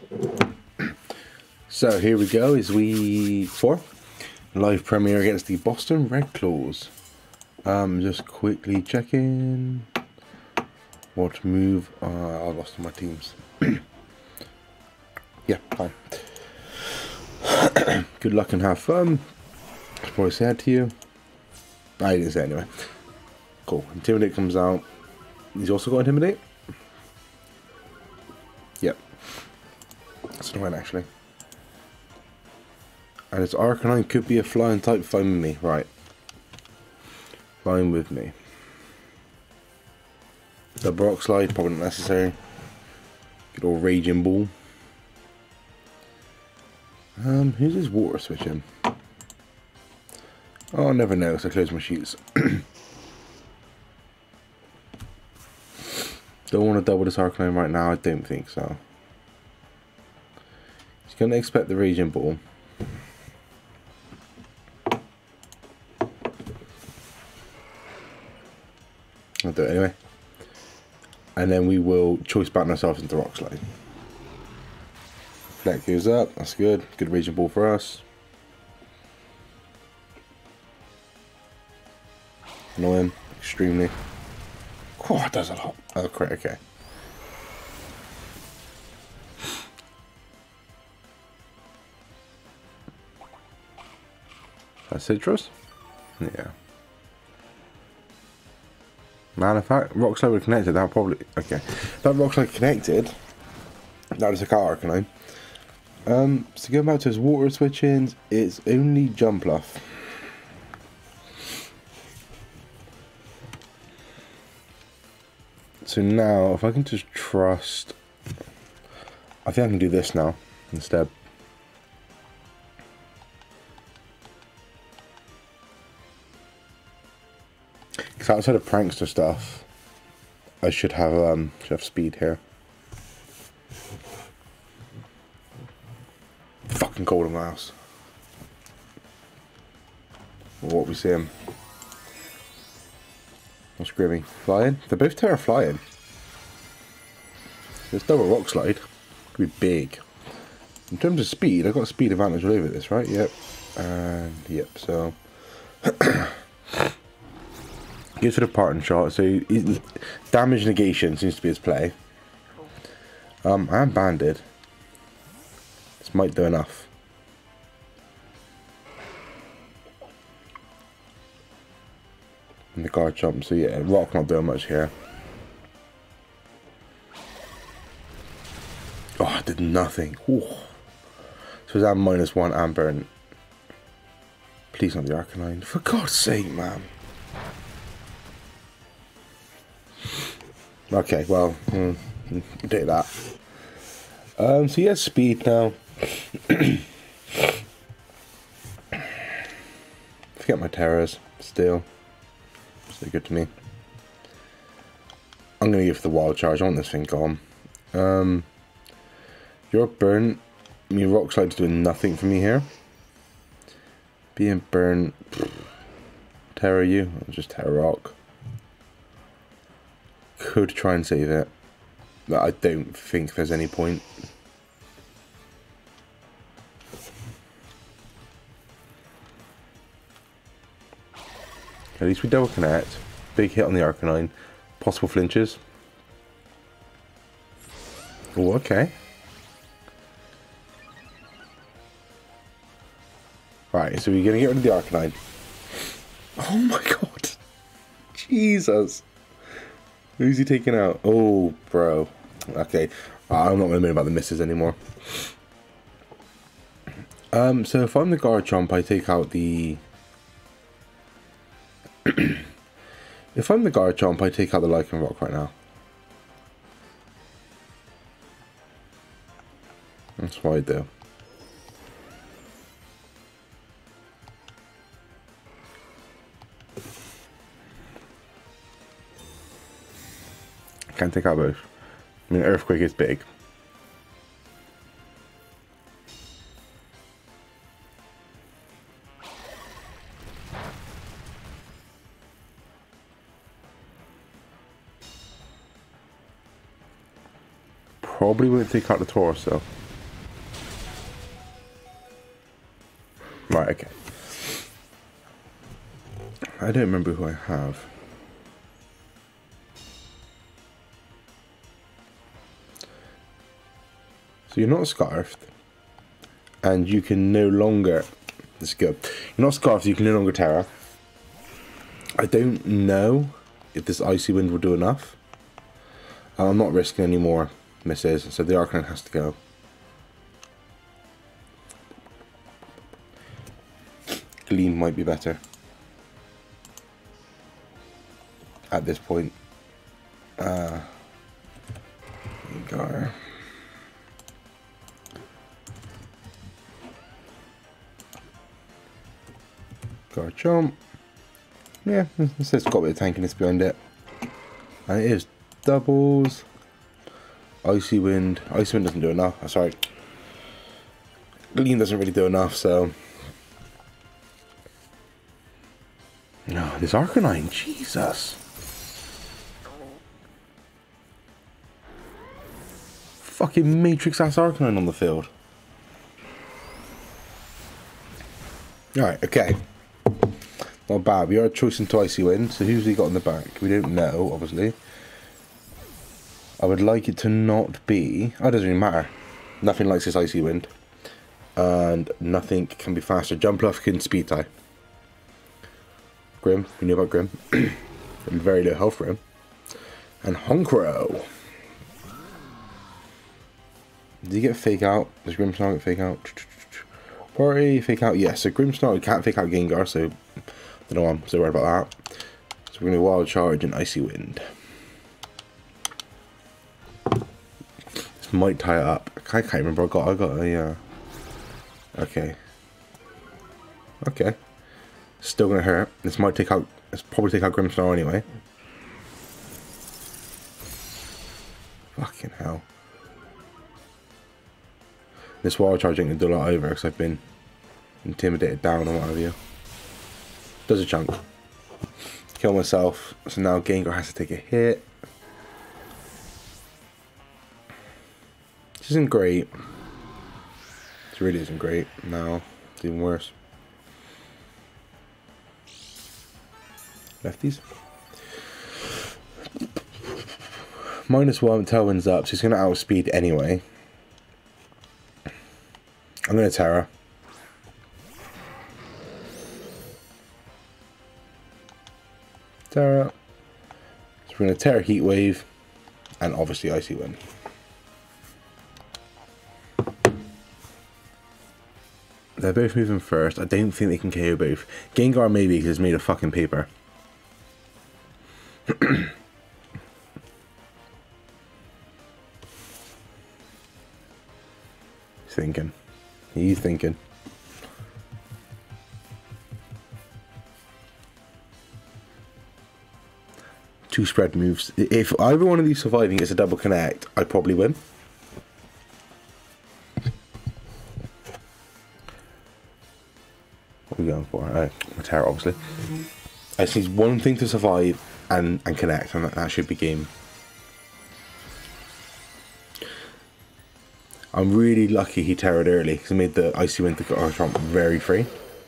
So here we go, is week 4. Live premiere against the Boston Red Claws. Just quickly checking what move. I lost all my teams. Yeah, fine. Good luck and have fun. That's probably said to you. I didn't say anyway. Cool. Intimidate comes out. He's also got Intimidate. Yep. That's annoying actually. And his Arcanine could be a flying type, fine with me. Right. Fine with me. The Rock Slide, probably not necessary. Good old Raging Ball. Who's his water switching? Oh, I never know, so I close my sheets. Don't want to double this Arcanine right now, I don't think so. He's going to expect the Raging Ball. I'll do it anyway. And then we will choice batten ourselves into Rock Slide. Fleck goes up, that's good. Good Raging Ball for us. Annoying, extremely. Oh, it does a lot. Oh, crit, okay. That's Citrus? Yeah. Man, if that Rock Slide were connected, that would probably... Okay. If that Rock Slide connected, that was a car Arcanine. So going back to his water switchings, it's only Jumpluff. So now, if I can just trust... I think I can do this now, instead. Because outside of prankster stuff, I should have speed here. Fucking cold in my house. What we see him. What's Grimmy? Flying? They're both Terra flying. This double Rock Slide could be big. In terms of speed, I've got a speed advantage all over this, right? Yep. And yep, so goes for the parting shot, so damage negation seems to be his play. I'm banded. This might do enough. And the guard jump, so yeah, Rock not doing much here. Oh, I did nothing. Ooh. So I'm -1 and burn. Please not the Arcanine. For God's sake, man. Okay, well, do that. So he has speed now. Forget my terrors, still. So good to me. I'm going to go for the Wild Charge. I want this thing gone. You're burnt. I mean, Rock Slide's doing nothing for me here. Being burnt. Terror you. I'll just Terror Rock. Could try and save it. But I don't think there's any point. At least we double connect. Big hit on the Arcanine. Possible flinches. Oh, okay. Right, so we're going to get rid of the Arcanine. Oh my god. Jesus. Who's he taking out? Oh, bro. Okay. I'm not going to moan about the misses anymore. So if I'm the Garchomp, I take out the... If I'm the Garchomp, I take out the Lycanroc right now. That's what I do. Can't take out both. I mean, Earthquake is big. Probably wouldn't take out the Torso. Right, okay. I don't remember who I have. So you're not scarfed, and you can no longer. Let's go. You're not scarfed. You can no longer Terra. I don't know if this Icy Wind will do enough. I'm not risking any more misses, so the Arcanine has to go. Gleam might be better at this point. Gar. Garchomp. Yeah, it's got a bit of tankiness behind it. And it is doubles. Icy Wind. Icy Wind doesn't do enough. Oh, sorry. Gleam doesn't really do enough, so. No, this Arcanine, Jesus. Fucking Matrix ass Arcanine on the field. Alright, okay. Not bad. We are choosing to Icy Wind, so who's he got in the back? We don't know, obviously. I would like it to not be. Oh, it doesn't really matter. Nothing likes this Icy Wind. And nothing can be faster. Jumpluff can speed tie. Grim, we knew about Grim. Very low health for him. And Honchkrow. Did he get fake out? Does Grimmsnarl get fake out? Party, fake out, yes. So Grimmsnarl can't fake out Gengar, so I don't know why I'm so worried about that. So we're going to Wild Charge and Icy Wind. This might tie it up. I can't remember. I got a okay. Okay. Still gonna hurt. This might take out. Let's probably take out Grimmsnarl anyway. Fucking hell. This Wild Charge ain't gonna do a lot over because I've been intimidated down or what have you. Does a chunk. Kill myself. So now Gengar has to take a hit. This isn't great. This really isn't great. No, it's even worse. Lefties. -1, Tailwind's up, so he's going to outspeed anyway. I'm going to Terra. Terra. So we're going to Terra Heat Wave, and obviously Icy Wind. They're both moving first. I don't think they can KO both. Gengar maybe because it's made of fucking paper. He's thinking. He's thinking. Two spread moves. If either one of these surviving is a double connect, I'd probably win. What are we going for? Terra, obviously. I just need one thing to survive and connect, and that should be game. I'm really lucky he Terra'd early because it made the Icy Wind to Garchomp very free.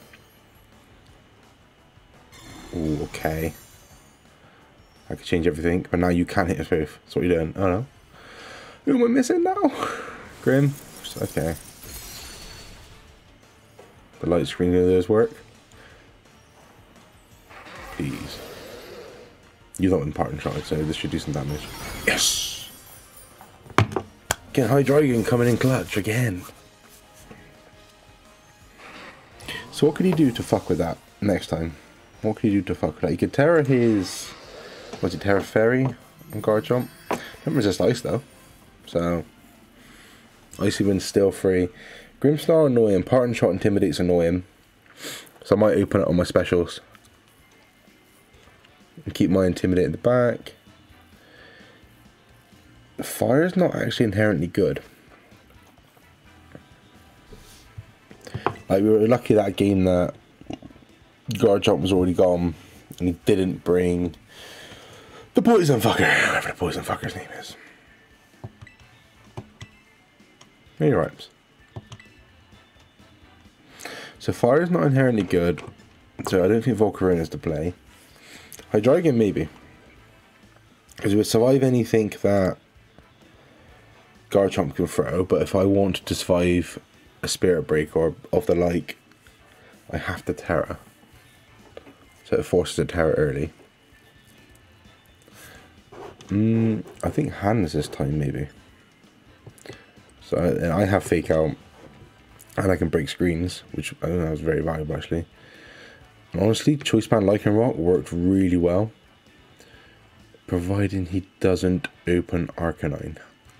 Ooh, okay. I could change everything, but now you can't hit us both. That's what you're doing. Oh no. Who am I missing now? Grim. Okay. The light screen does work. Please. You don't win Parting Shot, so this should do some damage. Yes! Again, Hydreigon coming in clutch again. So what could he do to fuck with that next time? What could he do to fuck with that? He could Terra his... Was it Terra Fairy on Garchomp? Don't resist Ice though. So... Icy Wind's still free. Grimmsnarl annoy him. Parting Shot intimidates annoy him. So I might open it on my specials. And keep my Intimidate in the back. Fire is not actually inherently good. Like, we were lucky that game that Garchomp was already gone and he didn't bring the poison fucker, whatever the poison fucker's name is. He rhymes. So fire is not inherently good, so I don't think Volcarona is to play. Hydreigon maybe, because it would survive anything that Garchomp can throw, but if I want to survive a Spirit Break or of the like, I have to Terra. So it forces a Terra early. I think hands this time maybe. So I have Fake Out, and I can break screens, which I don't know, is very valuable actually. And honestly, Choice Band Lycanroc worked really well, providing he doesn't open Arcanine.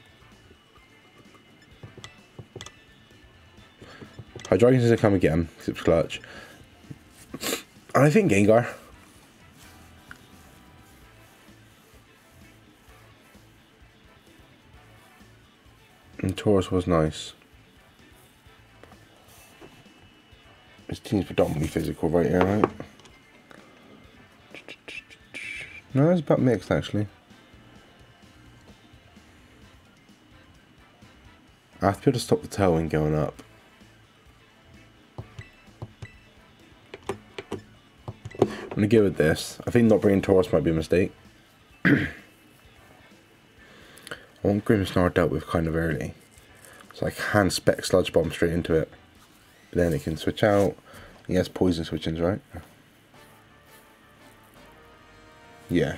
Hydreigon's gonna come again, because it's clutch. And I think Gengar. And Taurus was nice. His team's predominantly physical right here, right? No, it's about mixed actually. I have to be able to stop the tailwind going up. I'm going to go with this. I think not bringing Taurus might be a mistake. I want Grimmsnarl dealt with kind of early. So I can spec Sludge Bomb straight into it. But then it can switch out. He has poison switch-ins, right? Yeah.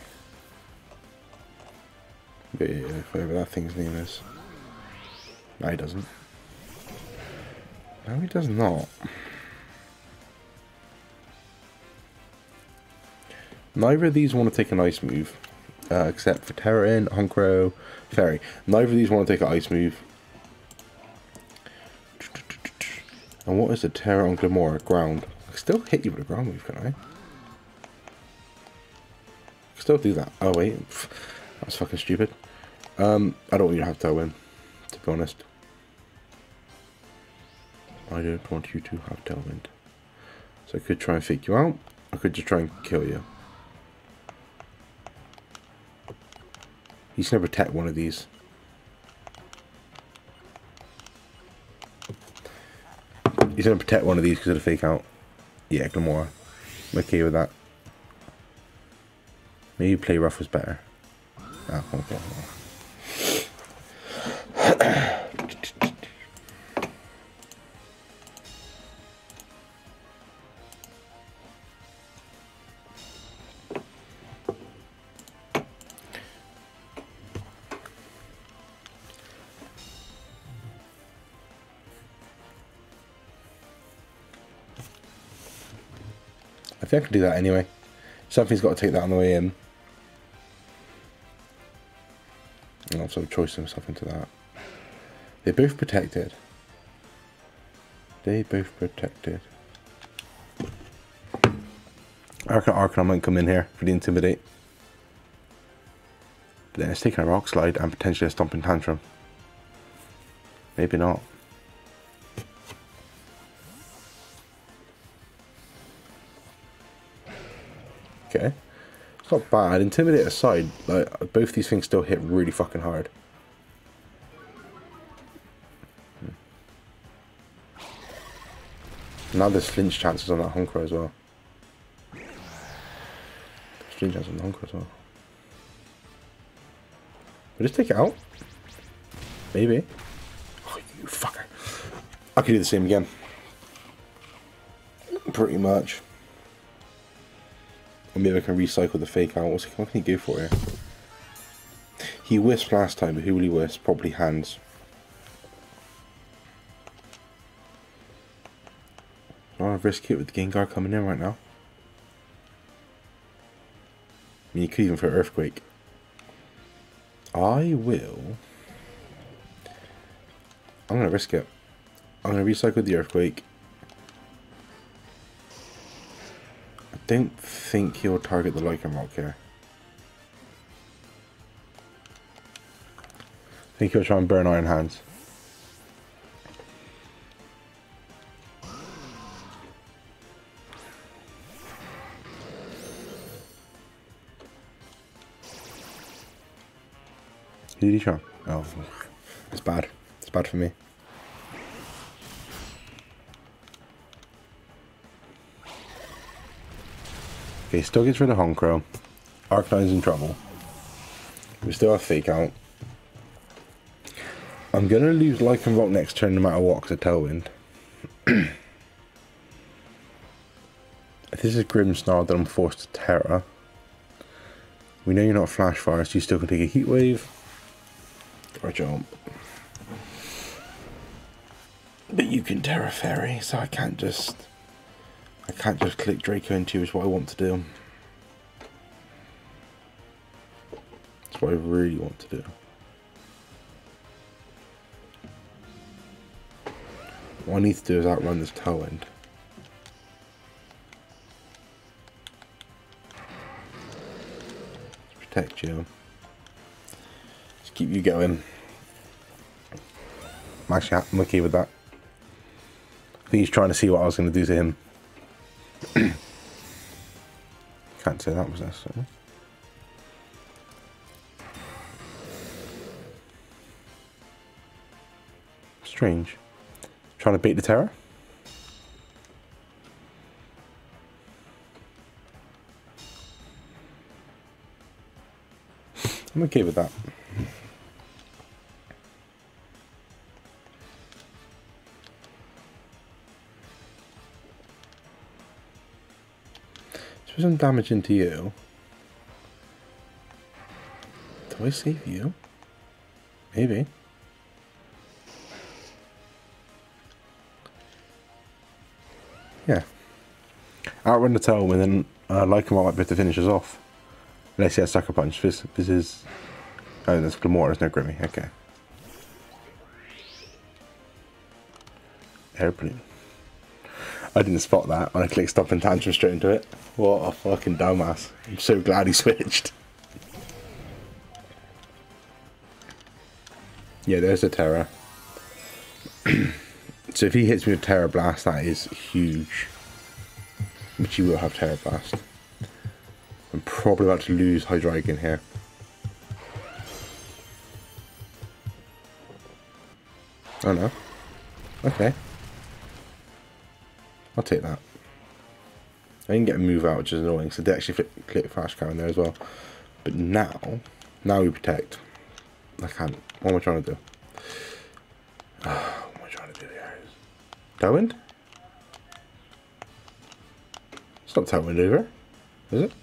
Yeah, whatever that thing's name is. No, he doesn't. No, he does not. Neither of these want to take an ice move, except for Terran, Honchkrow, Fairy. Neither of these want to take an ice move. And what is a Terra on Glimmora? Ground. I can still hit you with a ground move, can I? I can still do that. Oh wait, that's fucking stupid. I don't want you to have Tailwind, to be honest. I don't want you to have Tailwind. So I could try and fake you out. I could just try and kill you. He's going to protect one of these. He's going to protect one of these because of the Fake Out. Yeah, Glimmora. I'm okay with that. Maybe play rough was better. Oh, okay. I think I can do that anyway. Something's got to take that on the way in. And I'll sort of choice himself into that. They're both protected. They both protected. I reckon Arcanine might come in here for the Intimidate. But then it's taking a Rock Slide and potentially a Stomping Tantrum. Maybe not. Okay. It's not bad. Intimidate aside, like, both these things still hit really fucking hard. Now there's flinch chances on that Honchkrow as well. There's flinch chances on the Honchkrow as well. We'll just take it out. Maybe. Oh, you fucker. I could do the same again. Pretty much. Or maybe I can recycle the Fake Out. What can he go for here? He Wisped last time, but who will he Wisp? Probably Hands. I want to risk it with the Gengar coming in right now. I mean, you could even throw Earthquake. I will. I'm going to risk it. I'm going to recycle the Earthquake. I don't think he'll target the Lycanroc here. I think he'll try and burn Iron Hands. Who did he try? Oh, it's bad. It's bad for me. Okay, still gets rid of Honchkrow. Arcanine's in trouble. We still have Fake Out. I'm going to lose Lycanroc next turn no matter what because of Tailwind. If this is Grimmsnarl, then I'm forced to Terra. We know you're not Flash Fire, so you still can take a Heat Wave. Or Jump. But you can Terra Fairy, so I can't just click Draco into you is what I want to do. That's what I really want to do. What I need to do is outrun this Tailwind. Protect you. Just keep you going. Actually, I'm okay with that. I think he's trying to see what I was going to do to him. Can't say that was necessary. Strange. Trying to beat the Terror? I'm okay with that. Let's put some damage into you. Do I save you? Maybe. Yeah. Outrun the Tailwind and then Lycanroc might be able to finish us off. Unless he has Sucker Punch. This is... Oh, there's Glimmora, there's no Grimmy. Okay. Airplane. I didn't spot that when I clicked Stop and Tantrum straight into it. What a fucking dumbass. I'm so glad he switched. Yeah, there's a Terra. So if he hits me with Terra Blast, that is huge. Which he will have Terra Blast. I'm probably about to lose Hydreigon here. Oh no. Okay. I'll take that. I didn't get a move out, which is annoying, so they actually click Flash Cow in there as well. But now we protect. I can't. What am I trying to do? What am I trying to do here? Tailwind? It's not Tailwind over, is it?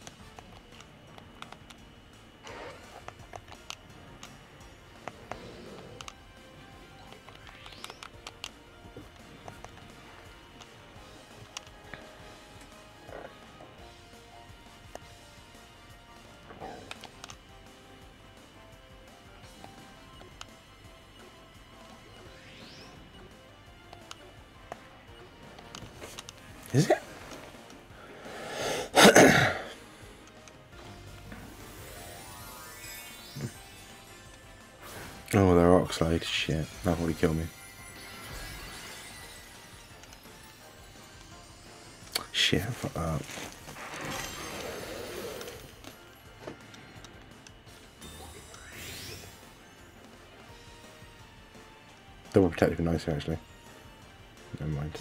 Is it? Oh, the rock slide. Shit. That would kill me. Shit, fuck that. Double protect would be nicer, actually. Never mind.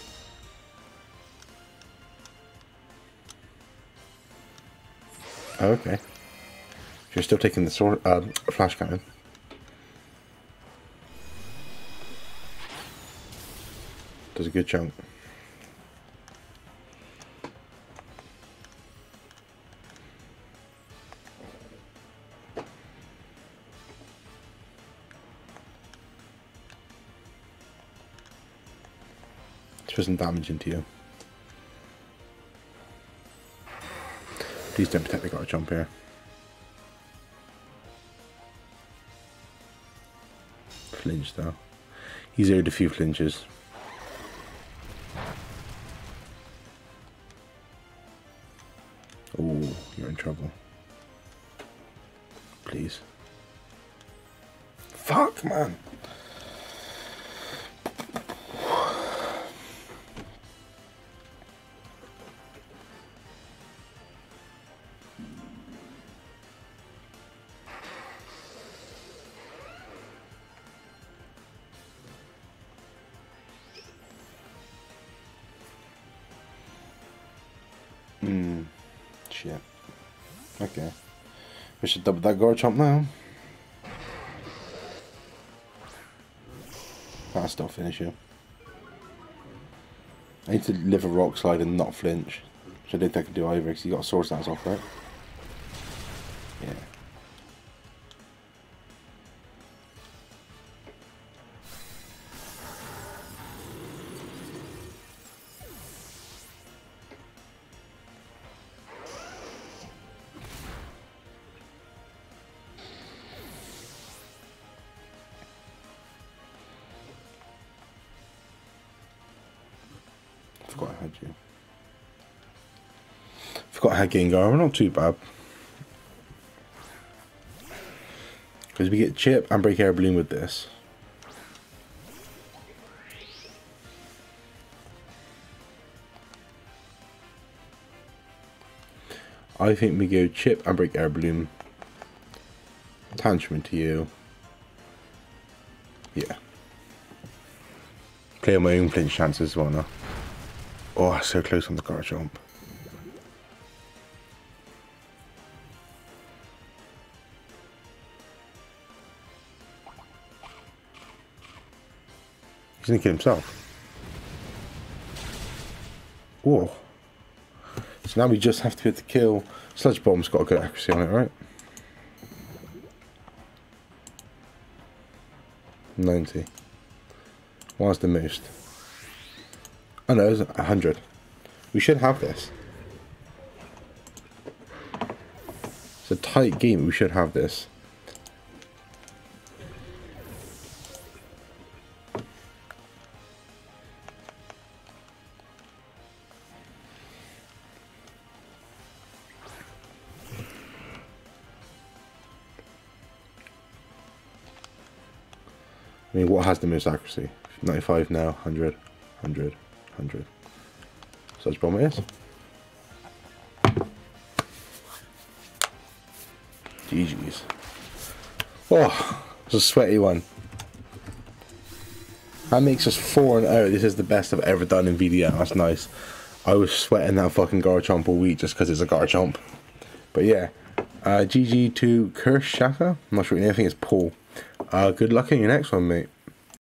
Oh, okay. You're still taking the sword, flash cannon. Does a good chunk. Let's put some damage into you. Please don't protect the Garchomp jump here. Flinch though. He's owed a few flinches. Oh, you're in trouble. Please. Fuck, man. shit. Okay. We should double that Garchomp now. That'll still finish you. I need to live a Rock Slide and not flinch. Which I don't think I can do either because you got a Sword Stance off, right? Yeah. Forgot I had you. Forgot I had Gengar. We're not too bad. Because we get Chip and Break Air Balloon with this. I think we go Chip and Break Air Balloon. Tantrum into you. Yeah. Play on my own flinch chances as well now. Oh, so close on the Garchomp. He's gonna kill himself. Oh. So now we just have to hit the kill. Sludge Bomb's got a good accuracy on it, right? 90. What's the most? Oh no, it's 100. We should have this. It's a tight game, we should have this. I mean, what has the most accuracy? 95 now, 100, 100, 100. Such bomb it is. GG's. Oh, it's a sweaty one. That makes us 4-0. This is the best I've ever done in VDL. That's nice. I was sweating that fucking Garchomp all week just because it's a Garchomp. But yeah. GG to Kershaka. I'm not sure what your name is. I think it's Paul. Good luck in your next one, mate.